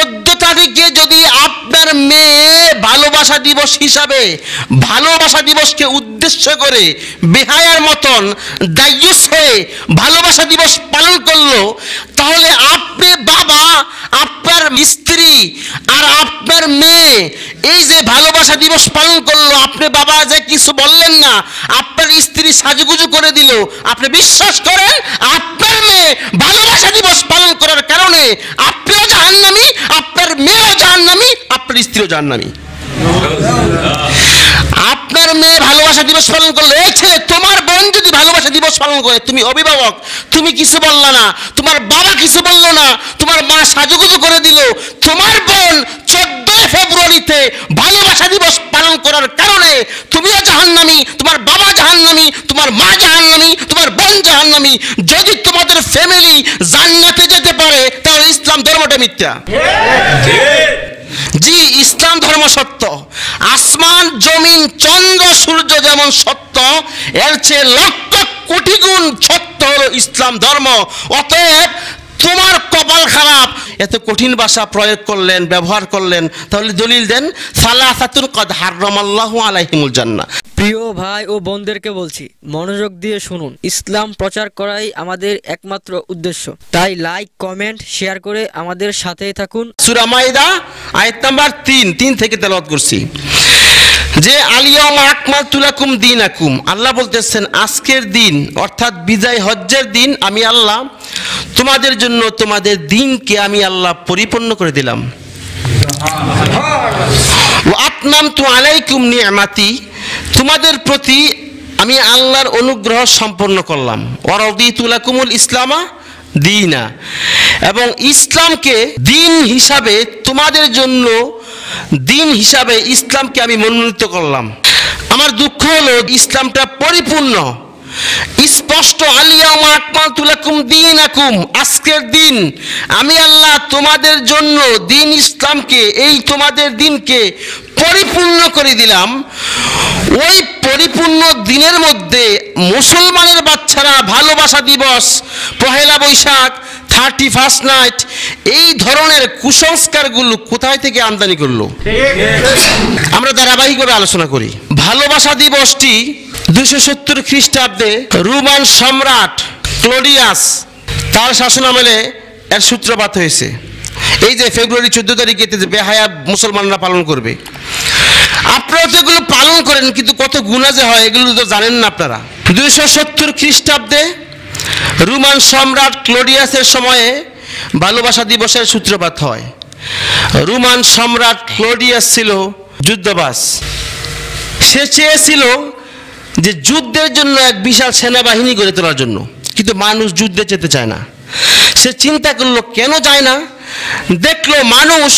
14 তারিখে যদি আপনার মেয়ে ভালোবাসা দিবস হিসাবে ভালোবাসা দিবসকে উদ্দেশ্য করে বেহায়ার মতন দায়ুস হয়ে ভালোবাসা দিবস পালন করলো, তাহলে আপনি বাবা, আপনার স্ত্রী আর আপনার মেয়ে এই যে ভালোবাসা দিবস পালন করলো, আপনি বাবা যে কিছু বললেন না, আপনার স্ত্রী সাজুগুজু করে দিল, আপনি বিশ্বাস করেন আপনার মেয়ে ভালোবাসা দিবস পালন করার কারণে আপনিও জাহান্নামী, আপনার মেয়েও জাহান্নামী, আপনার স্ত্রীও জাহান্নামী। আপনার মেয়ে ভালোবাসা দিবস পালন করলো, এই ছেলে তোমার বোন যদি ভালোবাসা দিবস পালন করে, তুমি অভিভাবক, তুমি কিছু বললা না, তোমার বাবা কিছু বললো না, তোমার মা সাজুগুজু করে দিল, তোমার বোন 14 ফেব্রুয়ারিতে ভালোবাসা দিবস পালন করার কারণে তুমিও জাহান্নামী, তোমার বাবা জাহান্নামী, তোমার মা জাহান্নামী, তোমার বোন জাহান্নামী। যদি তোমাদের ফ্যামিলি জান্নাতে যেতে পারে তাহলে ইসলাম ধর্মটা মিথ্যা। জি, ইসলাম ধর্ম সত্য। আসমান জমিন চন্দ্র সূর্য যেমন সত্য, এর চেয়ে লক্ষ কোটি গুণ সত্য হলো ইসলাম ধর্ম। অতএব তোমার কপাল খারাপ, এত কঠিন ভাষা প্রয়োগ করলেন, ব্যবহার করলেন, তাহলে দলিল দেন। সালাসাতুন কদ হারামাল্লাহু আলাইহিমুল জান্নাহ। প্রিয় ভাই ও বোনদেরকে বলছি, মনোযোগ দিয়ে শুনুন। ইসলাম প্রচার করাই আমাদের একমাত্র উদ্দেশ্য, তাই লাইক কমেন্ট শেয়ার করে আমাদের সাথেই থাকুন। সূরা মাইদা আয়াত নাম্বার 3 থেকে তেলাওয়াত করছি যে আলিয়াউমা আকমালতু লাকুম দীনাকুম। আল্লাহ বলতেছেন আজকের দিন অর্থাৎ বিজয় হজ্জের দিন আমি আল্লাহ তোমাদের জন্য তোমাদের দিনকে আমি আল্লাহ পরিপূর্ণ করে দিলাম। ওয়া আতমামতু আলাইকুম নি'মাতি, তোমাদের প্রতি আমি আল্লাহর অনুগ্রহ সম্পন্ন করলাম। ওয়া রাদিতু লাকুমুল ইসলামা দীনা, এবং ইসলামকে দিন হিসাবে তোমাদের জন্য দিন হিসাবে ইসলামকে আমি মনোনীত করলাম। আমার দুঃখ হলো ইসলামটা পরিপূর্ণ স্পষ্ট। আলিয়াউমা আকমালতু লাকুম দীনাকুম, আজকের দিন আমি আল্লাহ তোমাদের জন্য দিন ইসলামকে, এই তোমাদের দিনকে পরিপূর্ণ করে দিলাম। ওই পরিপূর্ণ দিনের মধ্যে মুসলমানের বাচ্চারা ভালোবাসা দিবস, পহেলা বৈশাখ, 31st নাইট, এই ধরনের কুসংস্কারগুলো কোথায় থেকে আমদানি করলো? আমরা ধারাবাহিকভাবে আলোচনা করি। ভালোবাসা দিবসটি 270 খ্রিস্টাব্দে রোমান সম্রাট ক্লোডিয়াস তার শাসনামলে এর সূত্রপাত হয়েছে। এই যে ফেব্রুয়ারি 14 তারিখে বেহায়া মুসলমানরা পালন করবে। আপনারা তো এগুলো পালন করেন, কিন্তু কত গুনাহ যে হয় এগুলো তো জানেন না আপনারা। 270 খ্রিস্টাব্দে রোমান সম্রাট ক্লোডিয়াসের সময়ে ভালোবাসা দিবসের সূত্রপাত হয়। রোমান সম্রাট ক্লোডিয়াস ছিল যুদ্ধবাজ। সে চেয়েছিল যে যুদ্ধের জন্য এক বিশাল সেনাবাহিনী গড়ে তোলার জন্য, কিন্তু মানুষ যুদ্ধে যেতে চায় না। সে চিন্তা করলো কেন যায় না, দেখলো মানুষ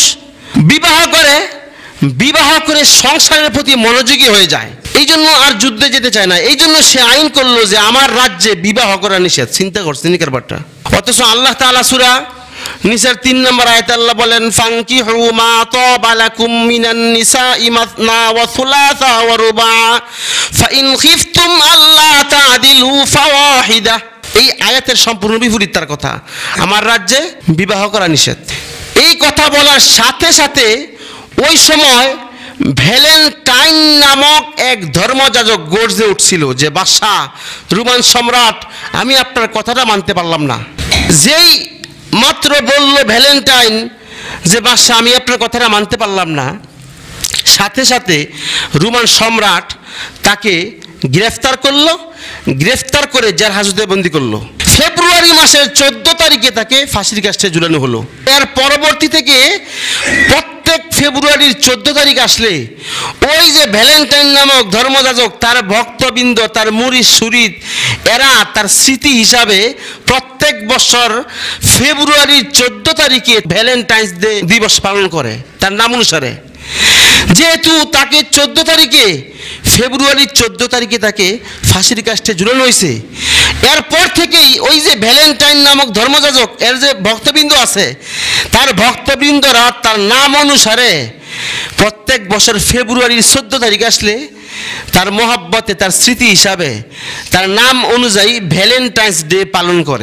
বিবাহ করে সংসারের প্রতি মনোযোগী হয়ে যায়, এই জন্য আর যুদ্ধে যেতে চায় না। এই জন্য সে আইন করলো যে আমার রাজ্যে বিবাহ করা নিষেধ। চিন্তা করছে নিকার বাট্টা। অথচ আল্লাহ তাআলা সূরা নিসার 3 নম্বর আয়াতে আল্লাহ বলেন ফানকিহু মা তাবা লাকুম মিনান নিসাই মাসনা ওয়া সুলাসা ওয়া রুবা ফাইন খিফতুম আল্লা তা'দিলু ফাওয়াহিদা। এই আয়াতের সম্পূর্ণ বিপরীত তার কথা, আমার রাজ্যে বিবাহ করা নিষেধ। এই কথা বলার সাথে সাথে ওই সময় ভ্যালেন্টাইন নামক এক ধর্মযাজক গর্জে উঠছিল যে বাদশাহ, রোমান সম্রাট, আমি আপনার কথাটা মানতে পারলাম না। যেই মাত্র বলল ভ্যালেন্টাইন যে বাদশাহ আমি আপনার কথাটা মানতে পারলাম না, সাথে সাথে রোমান সম্রাট তাকে গ্রেফতার করলো। গ্রেফতার করে জেল হাজতে বন্দি করলো। ফেব্রুয়ারি মাসের 14 তারিখে তাকে ফাঁসির কাস্টে ঝুলানো হলো। এর পরবর্তী থেকে প্রত্যেক ফেব্রুয়ারির 14 তারিখ আসলে ওই যে ভ্যালেন্টাইন নামক ধর্মযাজক, তার ভক্তবৃন্দ, তার মুরিদ সুরিদ, এরা তার স্মৃতি হিসাবে প্রত্যেক বছর ফেব্রুয়ারির 14 তারিখে ভ্যালেন্টাইন্স ডে দিবস পালন করে তার নাম অনুসারে। যেহেতু তাকে 14 তারিখে ফেব্রুয়ারির 14 তারিখে তাকে ফাঁসির কাস্টে ঝুলানো হয়েছে, এরপর থেকেই ওই যে ভ্যালেন্টাইন নামক ধর্মযাজক এর যে ভক্তবৃন্দ আছে, তার ভক্তবৃন্দরা তার নাম অনুসারে প্রত্যেক বছর ফেব্রুয়ারির 14 তারিখ আসলে তার মহব্বতে, তার স্মৃতি হিসাবে, তার নাম অনুযায়ী ভ্যালেন্টাইন্স ডে পালন করে।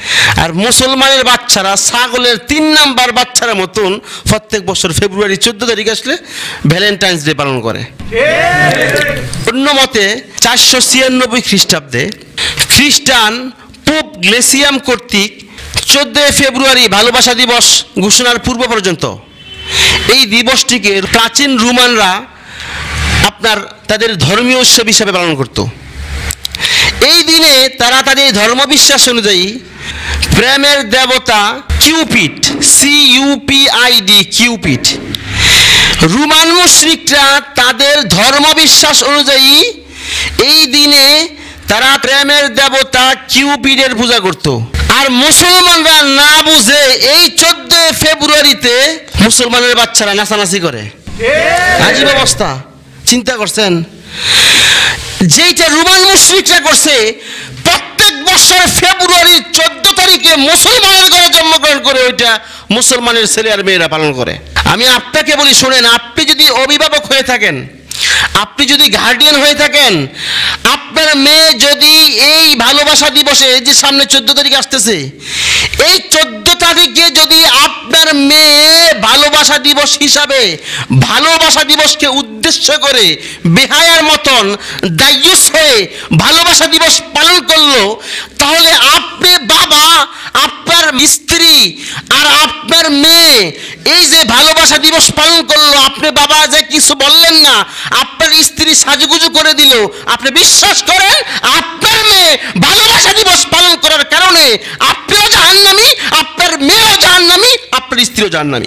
আর মুসলমানের বাচ্চারা ছাগলের 3 নাম্বার বাচ্চার মতন প্রত্যেক বছর ফেব্রুয়ারি 14 তারিখ আসলে ভ্যালেন্টাইন্স ডে পালন করে। অন্য মতে 496 খ্রিস্টাব্দে খ্রিস্টান পোপ গ্লেসিয়াম কর্তৃক 14 ফেব্রুয়ারি ভালোবাসা দিবস ঘোষণার পূর্ব পর্যন্ত এই দিবসটিকে প্রাচীন রোমানরা আপনার তাদের ধর্মীয় উৎসব হিসাবে পালন করত। এই দিনে তারা তাদের ধর্মবিশ্বাস অনুযায়ী প্রেমের দেবতা কিউপিড, CUPID, কিউপিড, রোমান মুশরিকরা তাদের ধর্মবিশ্বাস অনুযায়ী এই দিনে তারা প্রেমের দেবতা কিউপিডের পূজা করত। আর মুসলমানরা না বুঝে এই 14 ফেব্রুয়ারিতে মুসলমানের বাচ্চারা নাচানাচি করে। আজীব অবস্থা, চিন্তা করছেন? যেইটা রোমান মুশরিকরা করছে, প্রত্যেক বছর ফেব্রুয়ারি 14 তারিখে মুসলমানের ঘরে জন্মগ্রহণ করে ওইটা মুসলমানের ছেলে আর মেয়েরা পালন করে। আমি আপনাকে বলি, শোনেন, আপনি যদি অভিভাবক হয়ে থাকেন, আপনি যদি গার্ডিয়ান হয়ে থাকেন, আপনার মেয়ে যদি এই ভালোবাসা দিবসে, যে সামনে 14 তারিখ আসতেছে, এই 14 তারিখে যদি আপনার মেয়ে ভালোবাসা দিবস হিসাবে ভালোবাসা দিবসকে উদ্দেশ্য করে বেহায়ার মতন দায়ুস হয়ে ভালোবাসা দিবস পালন করলো, তাহলে আপনি বাবা, আপনার স্ত্রী আর আপনার মেয়ে এই যে ভালোবাসা দিবস পালন করলো, আপনি বাবা যে কিছু বললেন না, আপনার স্ত্রী সাজুগুজু করে দিল, আপনি বিশ্বাস করেন আপনার মেয়ে ভালোবাসা দিবস পালন করার কারণে আপনিও জাহান্নামী, আপনার মেয়েও জাহান্নামী, আপনার স্ত্রীও জাহান্নামী।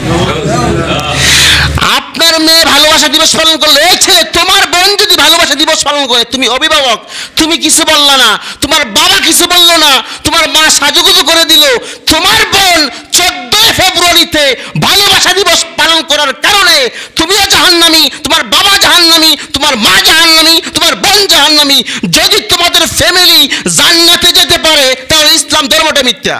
আপনার মেয়ে ভালোবাসা দিবস পালন করলো, এই ছেলে, তোমার বোন যদি ভালোবাসা দিবস পালন করে, তুমি অভিভাবক, তুমি কিছু বললা না, তোমার বাবা কিছু বললো না, তোমার মা সাজুগুজু করে দিল, তোমার বোন 14 ফেব্রুয়ারিতে ভালোবাসা দিবস পালন করার কারণে তুমিও জাহান্নামী, তোমার বাবা জাহান্নামী, তোমার মা জাহান্নামী, তোমার বোন জাহান্নামী। যদি তোমাদের ফ্যামিলি জান্নাতে যেতে পারে, তাহলে ইসলাম ধর্মটা মিথ্যা।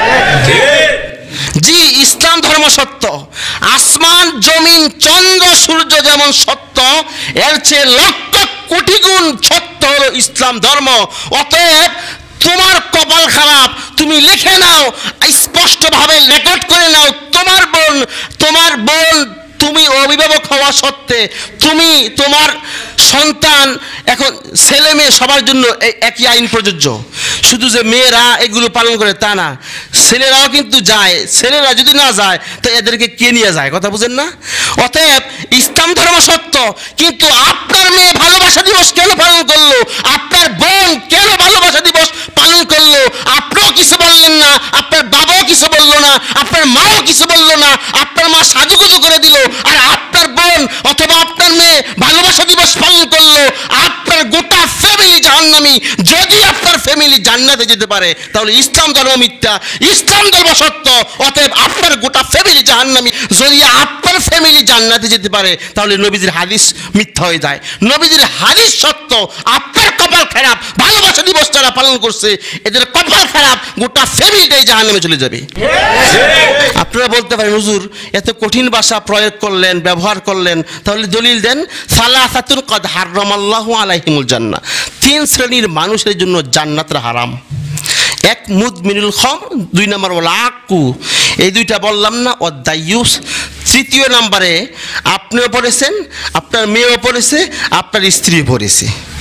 জি, ইসলাম ধর্ম সত্য। আসমান, জমিন, চন্দ্র, সূর্য যেমন সত্য, এর চেয়ে লক্ষ কোটি গুণ সত্য হলো ইসলাম ধর্ম। অতএব তোমার কপাল খারাপ, তুমি লিখে নাও, স্পষ্টভাবে রেকর্ড করে নাও, তোমার বোন তুমি অভিভাবক হওয়া সত্ত্বে তুমি, তোমার সন্তান, এখন ছেলে মেয়ে সবার জন্য একই আইন প্রযোজ্য। শুধু যে মেয়েরা এগুলো পালন করে তা না, ছেলেরাও কিন্তু যায়। ছেলেরা যদি না যায় তো এদেরকে কে নিয়ে যায়? কথা বুঝেন না? অতএব ইসলাম ধর্ম সত্য, কিন্তু আপনার মেয়ে ভালোবাসা দিবস কেন পালন করলো, আপনার বোন কেন ভালোবাসা দিবস পালন করলো, আপনিও কিছু বললেন না, আপনার বাবাও কিছু বললো না, আপনার মাও কিছু বললো না, আপনার মা সাজুগুজু করে দিল, আর আপনার বোন অথবা আপনার মেয়ে ভালোবাসা দিবস পালন করলো, আপনার গোটা ফ্যামিলি জাহান্নামী। যদি আপনার ফ্যামিলি জান্নাতে যেতে পারে, তাহলে ইসলাম ধর্ম মিথ্যা, ইসলাম ধর্ম সত্য। অতএব আপনার গোটা ফ্যামিলি জাহান্নামী। যদি আপনার ফ্যামিলি জান্নাতে যেতে পারে, তাহলে নবীজির হাদিস মিথ্যা হয়ে যায়। নবীজির হাদিস সত্য, আপনার কপাল খারাপ, ভালোবাসা দিবস যারা পালন করছে এদের কপাল খারাপ, গোটা ফ্যামিলিটাই জাহান্নামে চলে যাবে। আপনারা বলতে পারেন, হুজুর এত কঠিন ভাষা প্রয়োগ করলেন, ব্যবহার করলেন, তাহলে দলিল দেন। সালাসাতুন কদ হারামাল্লাহু আলাইহিমুল জান্নাহ, 3 শ্রেণীর মানুষের জন্য জান্নাতটা হারাম। এক মুদমিনুল খামর, 2 নম্বর ওয়াল আকু, এই 2টা বললাম না, অদায়ুস। 3য় নম্বরে আপনিও পড়েছেন, আপনার মেয়েও পড়েছে, আপনার স্ত্রীও পড়েছে।